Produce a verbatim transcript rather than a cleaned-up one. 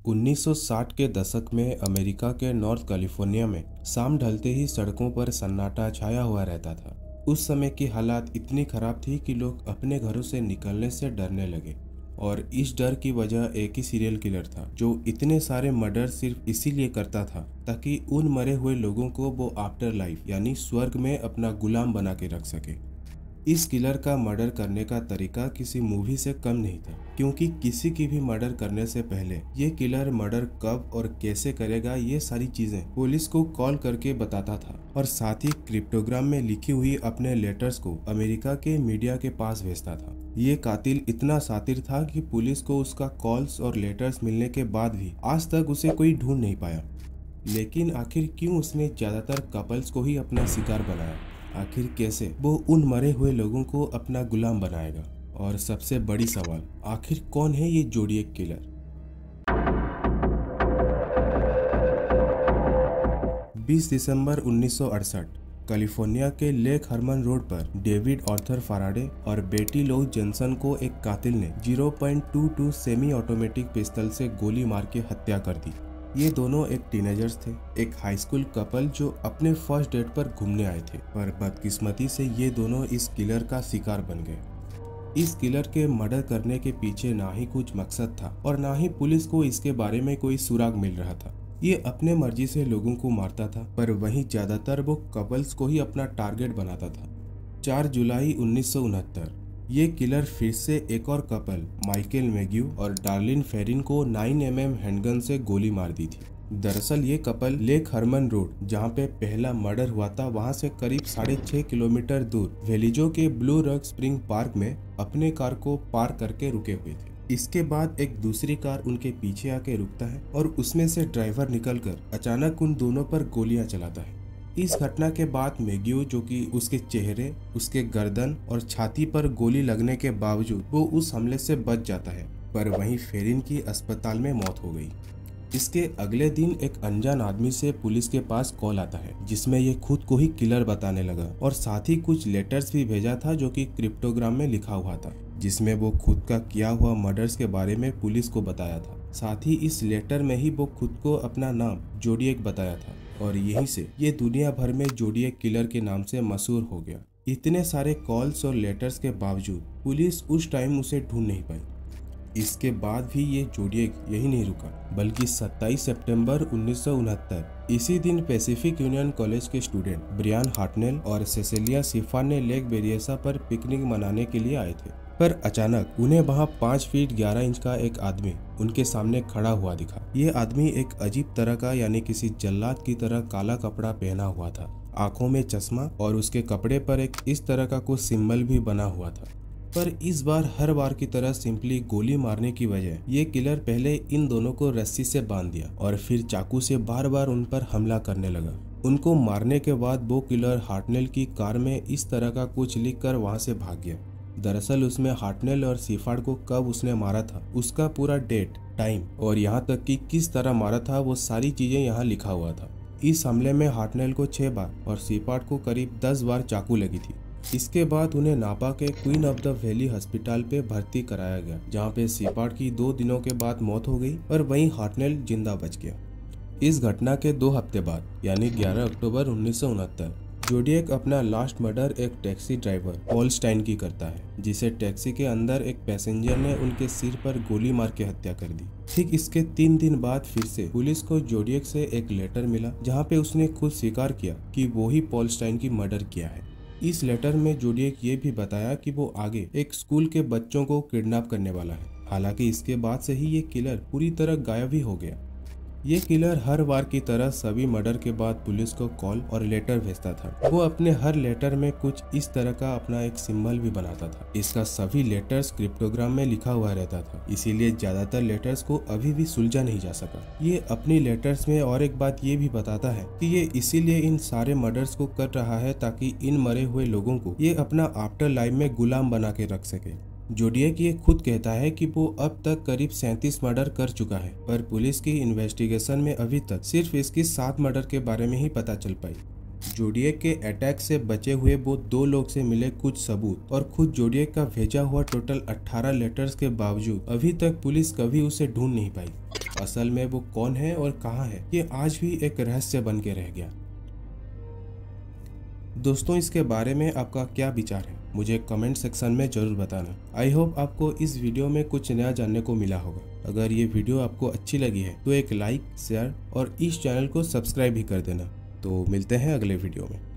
उन्नीस सौ साठ के दशक में अमेरिका के नॉर्थ कैलिफोर्निया में शाम ढलते ही सड़कों पर सन्नाटा छाया हुआ रहता था। उस समय की हालात इतनी खराब थी कि लोग अपने घरों से निकलने से डरने लगे और इस डर की वजह एक ही सीरियल किलर था जो इतने सारे मर्डर सिर्फ इसीलिए करता था ताकि उन मरे हुए लोगों को वो आफ्टर लाइफ यानी स्वर्ग में अपना गुलाम बना के रख सके। इस किलर का मर्डर करने का तरीका किसी मूवी से कम नहीं था, क्योंकि किसी की भी मर्डर करने से पहले ये किलर मर्डर कब और कैसे करेगा ये सारी चीजें पुलिस को कॉल करके बताता था और साथ ही क्रिप्टोग्राम में लिखी हुई अपने लेटर्स को अमेरिका के मीडिया के पास भेजता था। ये कातिल इतना शातिर था कि पुलिस को उसका कॉल्स और लेटर्स मिलने के बाद भी आज तक उसे कोई ढूंढ नहीं पाया। लेकिन आखिर क्यों उसने ज्यादातर कपल्स को ही अपना शिकार बनाया? आखिर कैसे वो उन मरे हुए लोगों को अपना गुलाम बनाएगा? और सबसे बड़ी सवाल, आखिर कौन है ये जोडिएक किलर? बीस दिसंबर उन्नीस सौ अड़सठ कैलिफोर्निया के लेक हरमन रोड पर डेविड आर्थर फैराडे और बेटी लो जेनसन को एक कातिल ने zero point two two semi automatic pistol से गोली मार के हत्या कर दी। ये दोनों एक टीनेजर्स थे, एक हाई स्कूल कपल जो अपने फर्स्ट डेट पर घूमने आए थे, पर बदकिस्मती से ये दोनों इस किलर का शिकार बन गए। इस किलर के मर्डर करने के पीछे ना ही कुछ मकसद था और ना ही पुलिस को इसके बारे में कोई सुराग मिल रहा था। ये अपने मर्जी से लोगों को मारता था, पर वहीं ज्यादातर वो कपल्स को ही अपना टारगेट बनाता था। चार जुलाई उन्नीस सौ उनहत्तर ये किलर फिर से एक और कपल माइकल मैग्यू और डार्लिन फेरिन को नाइन एम एम हैंडगन से गोली मार दी थी। दरअसल ये कपल लेक हरमन रोड जहाँ पे पहला मर्डर हुआ था वहाँ से करीब साढ़े छह किलोमीटर दूर वेलिजो के ब्लू रॉक स्प्रिंग पार्क में अपने कार को पार्क करके रुके हुए थे। इसके बाद एक दूसरी कार उनके पीछे आके रुकता है और उसमें से ड्राइवर निकलकर अचानक उन दोनों पर गोलियां चलाता है। इस घटना के बाद मैग्यू, जो कि उसके चेहरे, उसके गर्दन और छाती पर गोली लगने के बावजूद वो उस हमले से बच जाता है, पर वहीं फेरिन की अस्पताल में मौत हो गई। इसके अगले दिन एक अनजान आदमी से पुलिस के पास कॉल आता है जिसमें ये खुद को ही किलर बताने लगा और साथ ही कुछ लेटर्स भी भेजा था जो कि क्रिप्टोग्राम में लिखा हुआ था, जिसमें वो खुद का किया हुआ मर्डर्स के बारे में पुलिस को बताया था। साथ ही इस लेटर में ही वो खुद को अपना नाम जोडिएक बताया था और यहीं से ये दुनिया भर में जोडिएक किलर के नाम से मशहूर हो गया। इतने सारे कॉल्स और लेटर्स के बावजूद पुलिस उस टाइम उसे ढूंढ नहीं पाई। इसके बाद भी ये जोडिएक यही नहीं रुका, बल्कि सत्ताईस सितंबर उन्नीस सौ उनहत्तर इसी दिन पैसिफिक यूनियन कॉलेज के स्टूडेंट ब्रियान हार्टनेल और सेसिलिया सिफान ने लेक बेरियसा पर पिकनिक मनाने के लिए आए थे, पर अचानक उन्हें वहां पाँच फीट ग्यारह इंच का एक आदमी उनके सामने खड़ा हुआ दिखा। ये आदमी एक अजीब तरह का यानी किसी जल्लाद की तरह काला कपड़ा पहना हुआ था, आंखों में चश्मा और उसके कपड़े पर एक इस तरह का कुछ सिंबल भी बना हुआ था। पर इस बार हर बार की तरह सिंपली गोली मारने की वजह ये किलर पहले इन दोनों को रस्सी से बांध दिया और फिर चाकू से बार बार उन पर हमला करने लगा। उनको मारने के बाद वो किलर हार्टनेल की कार में इस तरह का कुछ लिखकर वहां से भाग गया। दरअसल उसमें हार्टनेल और सिफाड को कब उसने मारा था, उसका पूरा डेट, टाइम और यहाँ तक कि किस तरह मारा था वो सारी चीजें यहाँ लिखा हुआ था। इस हमले में हार्टनेल को छह बार और सिफाड को करीब दस बार चाकू लगी थी। इसके बाद उन्हें नापा के क्वीन ऑफ द वैली अस्पताल पे भर्ती कराया गया, जहाँ पे सिफाड की दो दिनों के बाद मौत हो गई और वहीं हार्टनेल जिंदा बच गया। इस घटना के दो हफ्ते बाद यानी ग्यारह अक्टूबर उन्नीस सौ उनहत्तर जोडिएक अपना लास्ट मर्डर एक टैक्सी ड्राइवर पॉल स्टाइन की करता है, जिसे टैक्सी के अंदर एक पैसेंजर ने उनके सिर पर गोली मार के हत्या कर दी। ठीक इसके तीन दिन बाद फिर से पुलिस को जोडिएक से एक लेटर मिला जहाँ पे उसने खुद स्वीकार किया कि वो ही पॉल स्टाइन की मर्डर किया है। इस लेटर में जोडिएक ये भी बताया कि वो आगे एक स्कूल के बच्चों को किडनैप करने वाला है। हालांकि इसके बाद से ही ये किलर पूरी तरह गायब ही हो गया। ये किलर हर बार की तरह सभी मर्डर के बाद पुलिस को कॉल और लेटर भेजता था। वो अपने हर लेटर में कुछ इस तरह का अपना एक सिंबल भी बनाता था। इसका सभी लेटर्स क्रिप्टोग्राम में लिखा हुआ रहता था, इसीलिए ज्यादातर लेटर्स को अभी भी सुलझा नहीं जा सका। ये अपनी लेटर्स में और एक बात ये भी बताता है कि ये इसीलिए इन सारे मर्डर्स को कर रहा है ताकि इन मरे हुए लोगों को ये अपना आफ्टर लाइफ में गुलाम बना के रख सके। जोडिएक ये खुद कहता है कि वो अब तक करीब सैंतीस मर्डर कर चुका है, पर पुलिस की इन्वेस्टिगेशन में अभी तक सिर्फ इसकी सात मर्डर के बारे में ही पता चल पाई। जोडिएक के अटैक से बचे हुए वो दो लोग से मिले कुछ सबूत और खुद जोडिएक का भेजा हुआ टोटल अठारह लेटर्स के बावजूद अभी तक पुलिस कभी उसे ढूंढ नहीं पाई। असल में वो कौन है और कहाँ है, ये आज भी एक रहस्य बन के रह गया। दोस्तों, इसके बारे में आपका क्या विचार है, मुझे कमेंट सेक्शन में जरूर बताना। आई होप आपको इस वीडियो में कुछ नया जानने को मिला होगा। अगर ये वीडियो आपको अच्छी लगी है तो एक लाइक, शेयर और इस चैनल को सब्सक्राइब भी कर देना। तो मिलते हैं अगले वीडियो में।